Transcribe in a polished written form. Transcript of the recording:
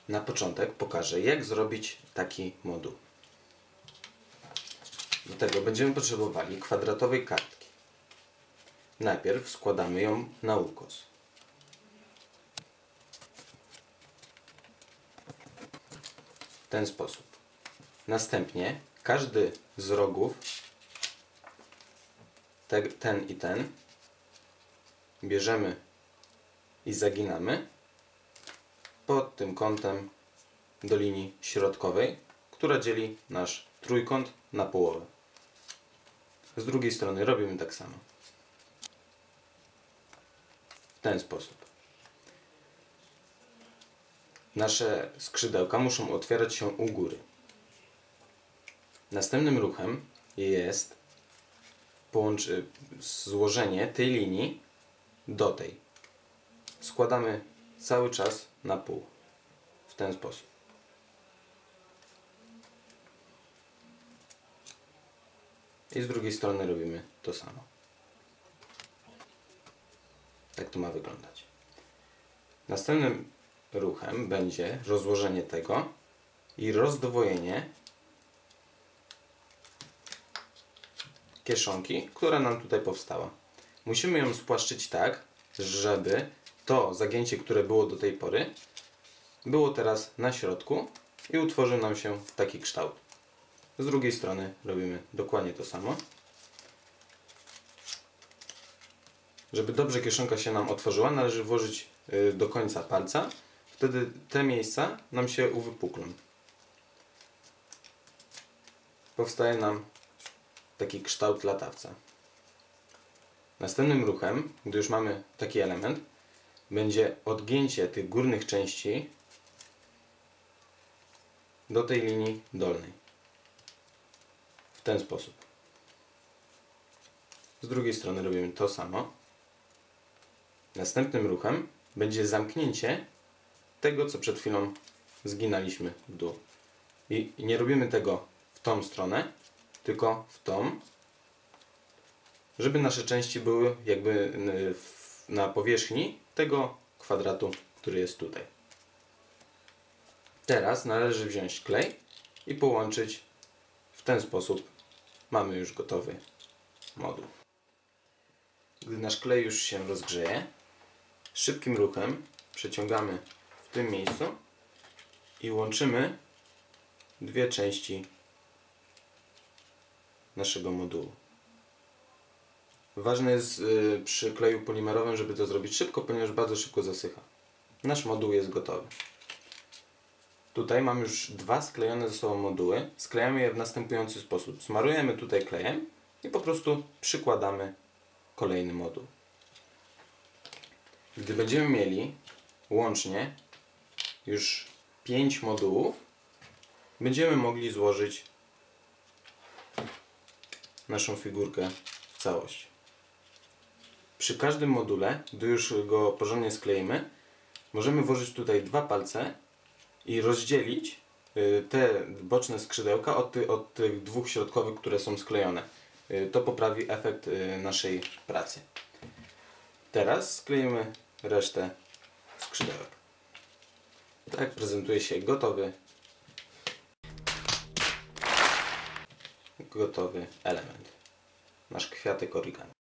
Na początek pokażę, jak zrobić taki moduł. Do tego będziemy potrzebowali kwadratowej kartki. Najpierw składamy ją na ukos. W ten sposób. Następnie każdy z rogów, ten i ten, bierzemy i zaginamy pod tym kątem do linii środkowej, która dzieli nasz trójkąt na połowę. Z drugiej strony robimy tak samo. W ten sposób. Nasze skrzydełka muszą otwierać się u góry. Następnym ruchem jest złożenie tej linii do tej. Składamy cały czas na pół. W ten sposób. I z drugiej strony robimy to samo. Tak to ma wyglądać. Następnym ruchem będzie rozłożenie tego i rozdwojenie kieszonki, która nam tutaj powstała. Musimy ją spłaszczyć tak, żeby to zagięcie, które było do tej pory, było teraz na środku i utworzył nam się taki kształt. Z drugiej strony robimy dokładnie to samo. Żeby dobrze kieszonka się nam otworzyła, należy włożyć do końca palca. Wtedy te miejsca nam się uwypuklą. Powstaje nam taki kształt latawca. Następnym ruchem, gdy już mamy taki element, będzie odgięcie tych górnych części do tej linii dolnej. W ten sposób. Z drugiej strony robimy to samo. Następnym ruchem będzie zamknięcie tego, co przed chwilą zginaliśmy w dół. I nie robimy tego w tą stronę, tylko w tą, żeby nasze części były jakby na powierzchni tego kwadratu, który jest tutaj. Teraz należy wziąć klej i połączyć w ten sposób. Mamy już gotowy moduł. Gdy nasz klej już się rozgrzeje, szybkim ruchem przeciągamy w tym miejscu i łączymy dwie części naszego modułu. Ważne jest przy kleju polimerowym, żeby to zrobić szybko, ponieważ bardzo szybko zasycha. Nasz moduł jest gotowy. Tutaj mam już dwa sklejone ze sobą moduły. Sklejamy je w następujący sposób. Smarujemy tutaj klejem i po prostu przykładamy kolejny moduł. Gdy będziemy mieli łącznie już 5 modułów, będziemy mogli złożyć naszą figurkę w całość. Przy każdym module, gdy już go porządnie skleimy, możemy włożyć tutaj dwa palce i rozdzielić te boczne skrzydełka od tych dwóch środkowych, które są sklejone. To poprawi efekt naszej pracy. Teraz skleimy resztę skrzydełek. Tak prezentuje się gotowy element. Nasz kwiatek origami.